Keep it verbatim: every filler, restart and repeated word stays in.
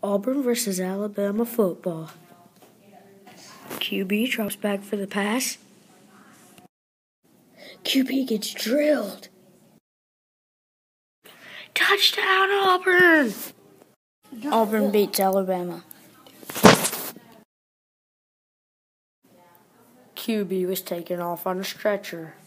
Auburn versus Alabama football. Q B drops back for the pass. Q B gets drilled. Touchdown, Auburn! Auburn beats Alabama. Q B was taken off on a stretcher.